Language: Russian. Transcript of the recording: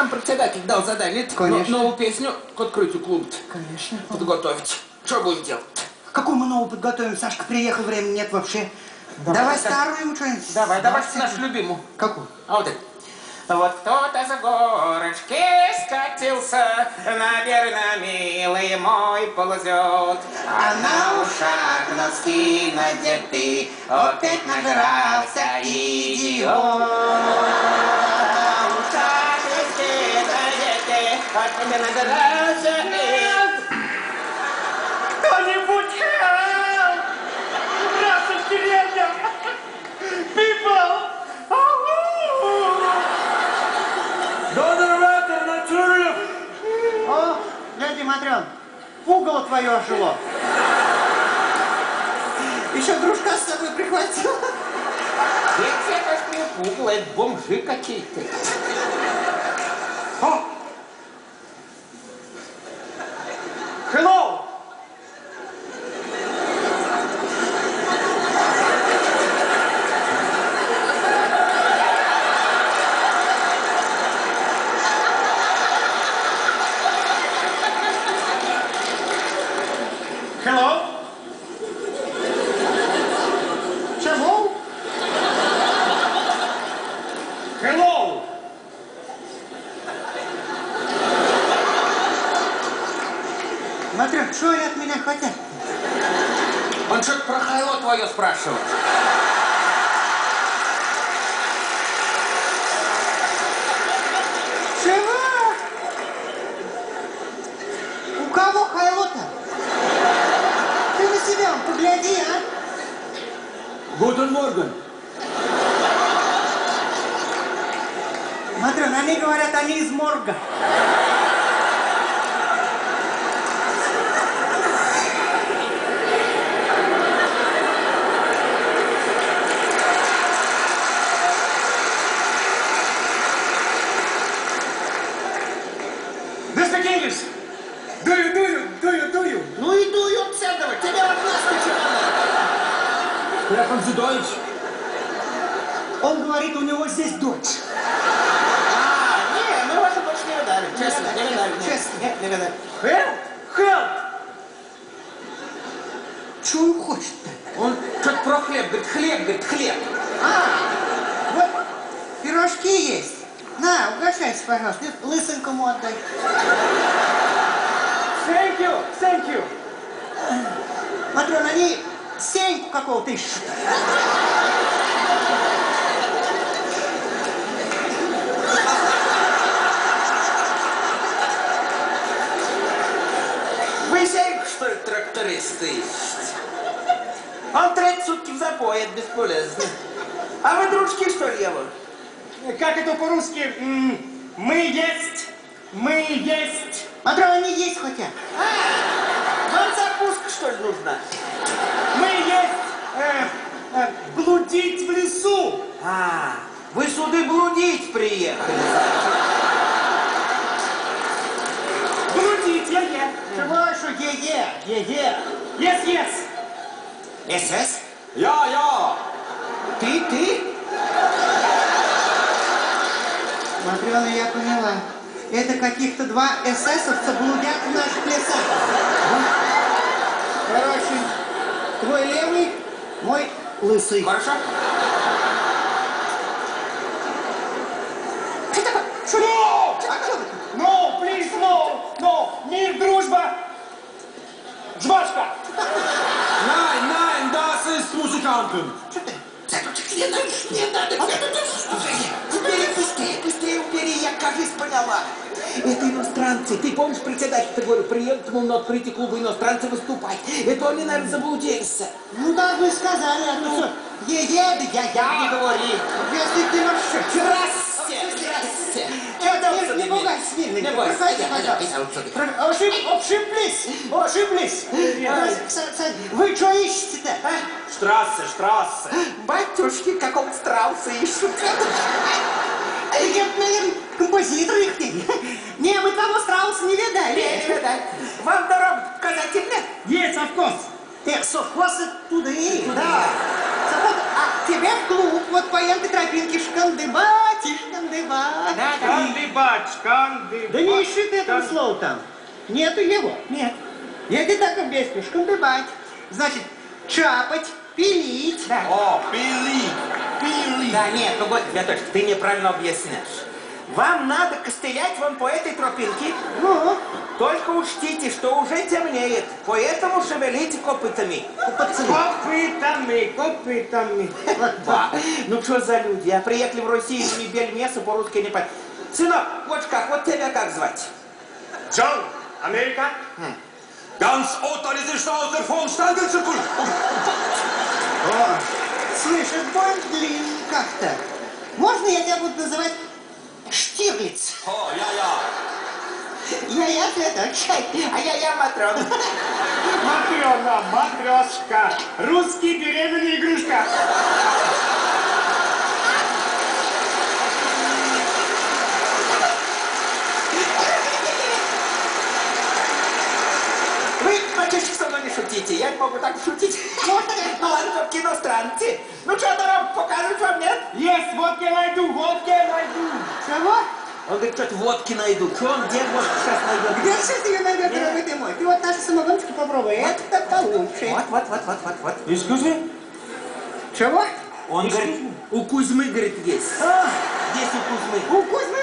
сам председатель дал задание. Конечно. Новую песню к открытию клуба. Конечно. Подготовить. Что будем делать? Какую мы новую подготовим? Сашка приехал, времени нет вообще. Давай старую ему что-нибудь. Давай нашу любимую. Какую? А вот это. Вот кто-то за горочки скатился, наверное, милый мой ползет. А на ушах носки надеты, опять нажрался идиот. На ушах носки надеты, опять нажрался идиот. Кто-нибудь help! Здравствуйте, деревня! People! Донор натюрли! О, дядя Матрён, пугало твое ожило. Еще дружка с собой прихватил. Ведь это ж не пугало, это бомжи какие-то. Hello! Hello? Чего? Hello! Матрён, что они от меня хотят? Он что-то про хайло твое спрашивает. Чего? У кого хайло-то? Ты на себя погляди, а? Гутен Морген. Матрён, они говорят, они из морга. Do you speak English? Do you? Ну и дуй от этого, тебя от нас начинало. Я from the Deutsch. Он говорит, у него здесь дочь. Не, мы вашу дочь не видали. Честно, не видали. Честно. Нет, не видали. Help! Чего он хочет-то? Он что-то про хлеб, говорит, хлеб. Вот пирожки есть. На, угощайся, пожалуйста. Лысенькому отдай. Thank you. Матрёна, они Сеньку какого-то ищут. Вы Сеньку, что ли, трактористы ищете? Он треть сутки в запое, это бесполезно. А вы дружки, что ли, его? Как это по-русски? Мы есть. Матрёна, они есть хотят. Вам закуска, что ли, нужна? Мы есть. Блудить в лесу. Вы сюда блудить приехали. Блудить, я. Чего, что е-е. Yes. СС? Я. Ты? Матрёна, я поняла. Это каких-то два эсэсовца блудят в наших лесах. Короче, твой левый, мой лысый. Хорошо? No, please, no. Мир, дружба. Жвачка. Nein, das ist Musikanten. Что ты? Не надо. Быстрее убери, я, кажется, поняла. Это иностранцы. Ты помнишь, председатель, ты говорил, приедут ему на открытие клуба иностранцы выступать. Это они, наверное, заблудился. Ну так вы сказали, а то что? Е-е, да я. Не говори. Если ты вообще. Здрасте. Не пугайся, мирный. Не бойся. Проходи, пожалуйста. Ошиблись. Вы что ищете-то? Штрассе. Батюшки, какого страуса ищут. Это, наверное, композитор их. Не, мы того страуса не видали. Не видать. Вам дорога показательная? Есть, of course. Совхоз туды. Да. Совхоз, А тебе в клуб, вот по этой тропинке шкандыбать и шкандыбать. Шкандыбать, шкандыбать. Да не ищи ты этого слова там. Нету его. Нет. Я тебе так объясню. Шкандыбать. Значит, чапать, пилить. Да. О, пили. Пили. Да нет, ну вот, Святочка, ты неправильно объясняешь. Вам надо костылять вон по этой тропинке. Ну, Только учтите, что уже темнеет, поэтому шевелите копытами. Копытами, копытами. Ба, ну что за люди? А приехали в Россию, не бели мясо, по-русски не понять. Сынок, вот как, вот тебя как звать? Джон, Америка? Ganz Otto, diese Schnauzer vom Stangenzukunft. о, слышишь, боль длин как-то. Можно я тебя буду называть Штирлиц? О, я. Я Святочка. А я Матрон. Матрёна, матрешка. Русский беременная игрушка. Вы, мальчишки, со мной не шутите, я не могу так шутить. Можно? Ну ладно, все-таки иностранцы. Ну что, дорогу показывать вам, нет? Есть, водки найду, водки найду. Чего? Он говорит, что-то водки найду. Что он, где водки сейчас найдет? Где сейчас ее найдет, дорогой ты мой? Ты вот наши самогоночки попробуй, это получше. Вот. Excuse me? Чего? Он говорит, у Кузьмы, говорит, есть. А, Здесь у Кузьмы. у Кузьмы